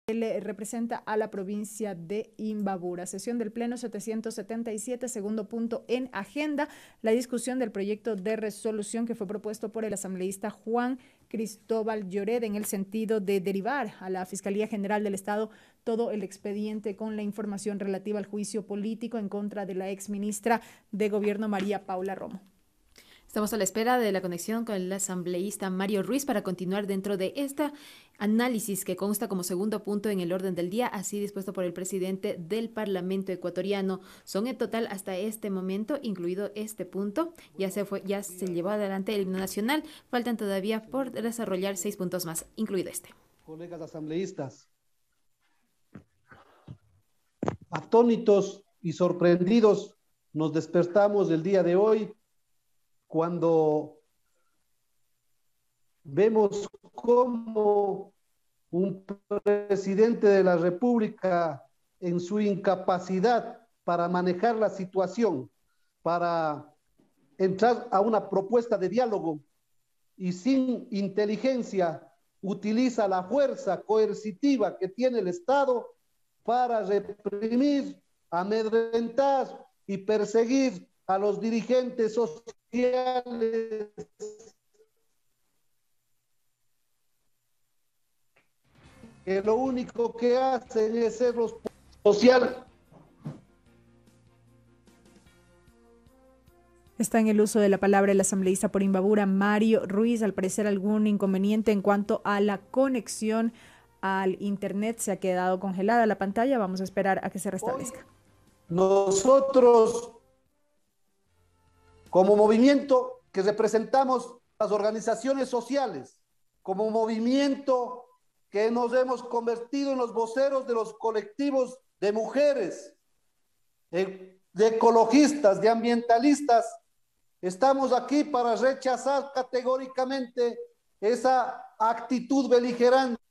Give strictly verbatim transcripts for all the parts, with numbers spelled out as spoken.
Él representa a la provincia de Imbabura. Sesión del Pleno setecientos setenta y siete, segundo punto en agenda, la discusión del proyecto de resolución que fue propuesto por el asambleísta Juan Cristóbal Lloret en el sentido de derivar a la Fiscalía General del Estado todo el expediente con la información relativa al juicio político en contra de la exministra de Gobierno María Paula Romo. Estamos a la espera de la conexión con el asambleísta Mario Ruiz para continuar dentro de este análisis que consta como segundo punto en el orden del día, así dispuesto por el presidente del Parlamento ecuatoriano. Son en total hasta este momento, incluido este punto, ya se fue, ya se llevó adelante el himno nacional. Faltan todavía por desarrollar seis puntos más, incluido este. Colegas asambleístas, atónitos y sorprendidos nos despertamos el día de hoy cuando vemos cómo un presidente de la República, en su incapacidad para manejar la situación, para entrar a una propuesta de diálogo y sin inteligencia, utiliza la fuerza coercitiva que tiene el Estado para reprimir, amedrentar y perseguir a los dirigentes sociales que lo único que hacen es ser los sociales. Está en el uso de la palabra el asambleísta por Imbabura, Mario Ruiz. Al parecer algún inconveniente en cuanto a la conexión al internet, se ha quedado congelada la pantalla. Vamos a esperar a que se restablezca. Hoy, nosotros, como movimiento que representamos las organizaciones sociales, como movimiento que nos hemos convertido en los voceros de los colectivos de mujeres, de, de ecologistas, de ambientalistas, estamos aquí para rechazar categóricamente esa actitud beligerante,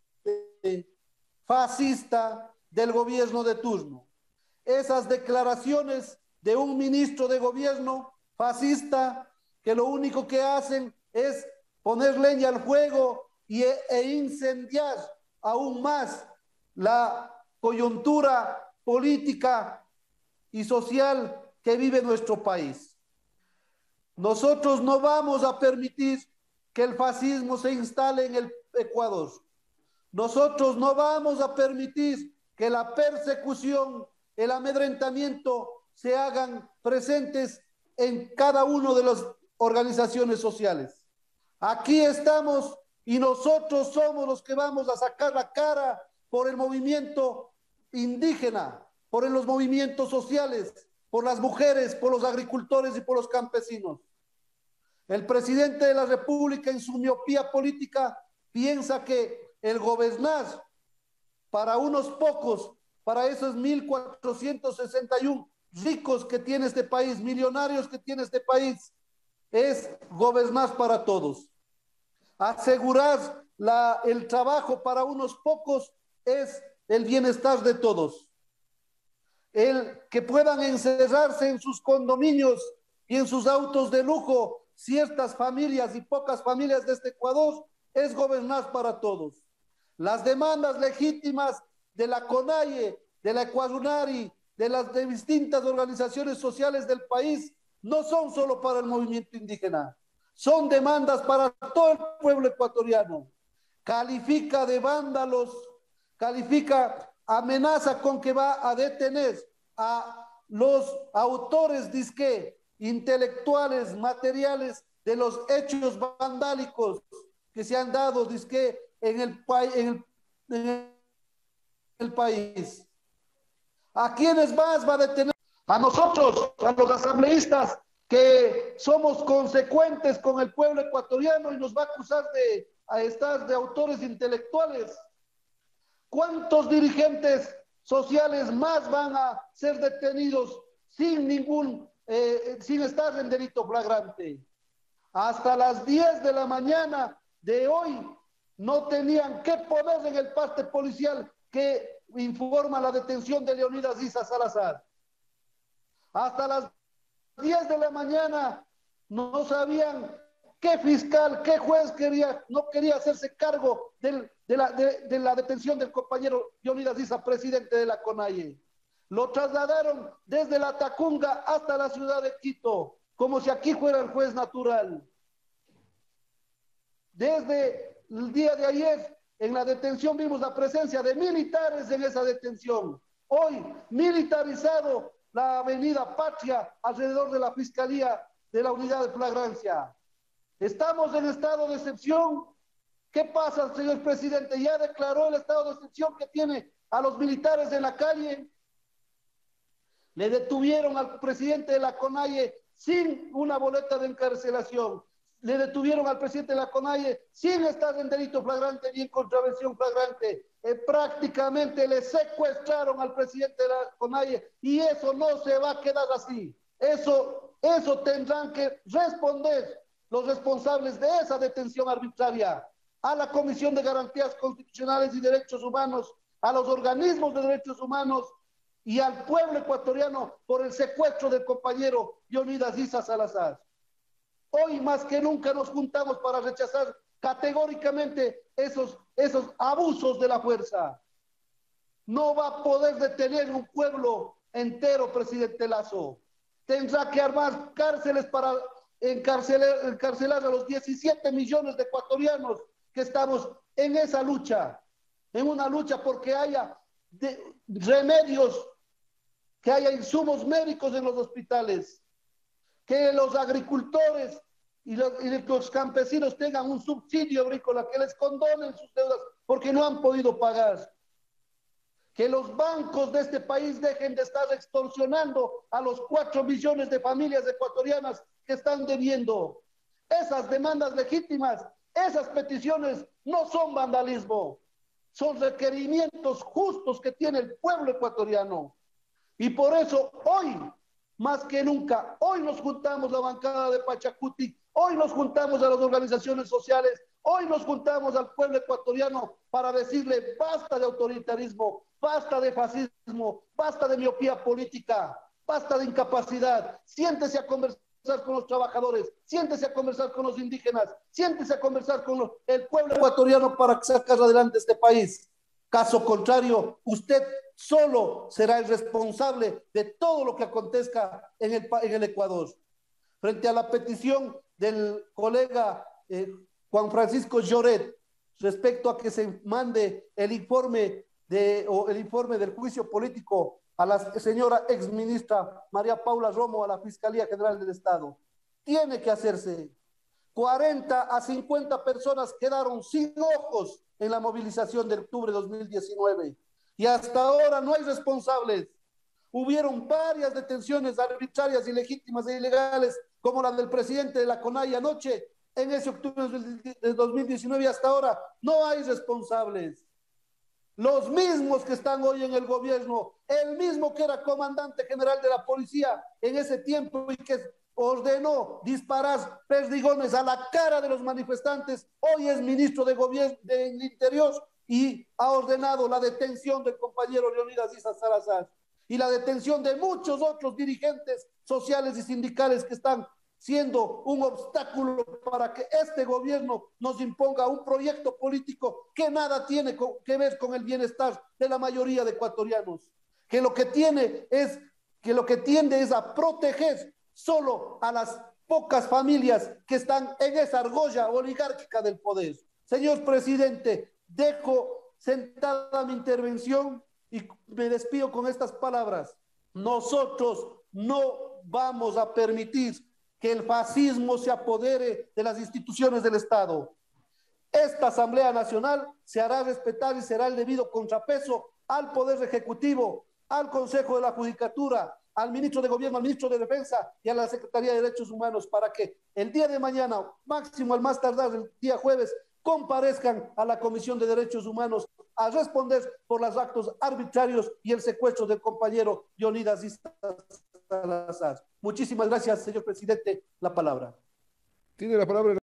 fascista del gobierno de turno. Esas declaraciones de un ministro de gobierno fascista que lo único que hacen es poner leña al fuego y, e incendiar aún más la coyuntura política y social que vive nuestro país. Nosotros no vamos a permitir que el fascismo se instale en el Ecuador. Nosotros no vamos a permitir que la persecución, el amedrentamiento se hagan presentes en cada una de las organizaciones sociales. Aquí estamos y nosotros somos los que vamos a sacar la cara por el movimiento indígena, por los movimientos sociales, por las mujeres, por los agricultores y por los campesinos. El presidente de la República, en su miopía política, piensa que el gobernar para unos pocos, para esos mil cuatrocientos sesenta y uno ricos que tiene este país, millonarios que tiene este país, es gobernar para todos. Asegurar la, el trabajo para unos pocos es el bienestar de todos. El que puedan encerrarse en sus condominios y en sus autos de lujo ciertas familias y pocas familias de este Ecuador es gobernar para todos. Las demandas legítimas de la CONAIE, de la Ecuadunari, de las de distintas organizaciones sociales del país, no son solo para el movimiento indígena, son demandas para todo el pueblo ecuatoriano. Califica de vándalos, califica, amenaza con que va a detener a los autores disque intelectuales, materiales de los hechos vandálicos que se han dado disque en el, en el, en el país. ¿A quiénes más va a detener? A nosotros, a los asambleístas, que somos consecuentes con el pueblo ecuatoriano y nos va a acusar de a estar de autores intelectuales. ¿Cuántos dirigentes sociales más van a ser detenidos sin ningún, eh, sin estar en delito flagrante? Hasta las diez de la mañana de hoy no tenían que poner en el parte policial que informa la detención de Leonidas Issa Salazar. Hasta las diez de la mañana no sabían ¿Qué fiscal, qué juez quería, no quería hacerse cargo del, de, la, de, de la detención del compañero Leonidas Issa, presidente de la CONAIE? Lo trasladaron desde la Tacunga hasta la ciudad de Quito, como si aquí fuera el juez natural. Desde el día de ayer, en la detención vimos la presencia de militares en esa detención. Hoy, militarizado la avenida Patria alrededor de la Fiscalía de la Unidad de Flagrancia. Estamos en estado de excepción. ¿Qué pasa, señor presidente? ¿Ya declaró el estado de excepción que tiene a los militares en la calle? Le detuvieron al presidente de la CONAIE sin una boleta de encarcelación. Le detuvieron al presidente de la CONAIE sin estar en delito flagrante ni en contravención flagrante. Eh, prácticamente le secuestraron al presidente de la CONAIE y eso no se va a quedar así. Eso, eso tendrán que responder los responsables de esa detención arbitraria a la Comisión de Garantías Constitucionales y Derechos Humanos, a los organismos de derechos humanos y al pueblo ecuatoriano por el secuestro del compañero Leonidas Issa Salazar. Hoy más que nunca nos juntamos para rechazar categóricamente esos, esos abusos de la fuerza. No va a poder detener un pueblo entero, presidente Lasso. Tendrá que armar cárceles para encarcelar, encarcelar a los diecisiete millones de ecuatorianos que estamos en esa lucha, en una lucha porque haya de, remedios, que haya insumos médicos en los hospitales, que los agricultores y los, y los campesinos tengan un subsidio agrícola, que les condonen sus deudas porque no han podido pagar. Que los bancos de este país dejen de estar extorsionando a los cuatro millones de familias ecuatorianas que están debiendo. Esas demandas legítimas, esas peticiones no son vandalismo, son requerimientos justos que tiene el pueblo ecuatoriano. Y por eso hoy, más que nunca, hoy nos juntamos la bancada de Pachacuti, hoy nos juntamos a las organizaciones sociales, hoy nos juntamos al pueblo ecuatoriano para decirle basta de autoritarismo, basta de fascismo, basta de miopía política, basta de incapacidad. Siéntese a conversar con los trabajadores, siéntese a conversar con los indígenas, siéntese a conversar con los, el pueblo ecuatoriano para sacar adelante este país. Caso contrario, usted solo será el responsable de todo lo que acontezca en el, en el Ecuador. Frente a la petición del colega eh, Juan Francisco Lloret respecto a que se mande el informe, de, o el informe del juicio político a la señora exministra María Paula Romo a la Fiscalía General del Estado, tiene que hacerse. cuarenta a cincuenta personas quedaron sin ojos en la movilización de octubre de dos mil diecinueve y hasta ahora no hay responsables. Hubieron varias detenciones arbitrarias, ilegítimas e ilegales, como la del presidente de la CONAIE anoche, en ese octubre de dos mil diecinueve y hasta ahora no hay responsables. Los mismos que están hoy en el gobierno, el mismo que era comandante general de la policía en ese tiempo y que ordenó disparar perdigones a la cara de los manifestantes, hoy es ministro de gobierno del Interior y ha ordenado la detención del compañero Leonidas Issa Salazar y la detención de muchos otros dirigentes sociales y sindicales que están siendo un obstáculo para que este gobierno nos imponga un proyecto político que nada tiene que ver con el bienestar de la mayoría de ecuatorianos, que lo que tiene es, que lo que tiende es a proteger solo a las pocas familias que están en esa argolla oligárquica del poder. Señor presidente, dejo sentada mi intervención y me despido con estas palabras. Nosotros no vamos a permitir que el fascismo se apodere de las instituciones del Estado. Esta Asamblea Nacional se hará respetar y será el debido contrapeso al Poder Ejecutivo, al Consejo de la Judicatura, al Ministro de Gobierno, al Ministro de Defensa y a la Secretaría de Derechos Humanos para que el día de mañana, máximo al más tardar el día jueves, comparezcan a la Comisión de Derechos Humanos a responder por los actos arbitrarios y el secuestro del compañero Leonidas Issa Salazar. Muchísimas gracias, señor presidente. La palabra. Tiene la palabra.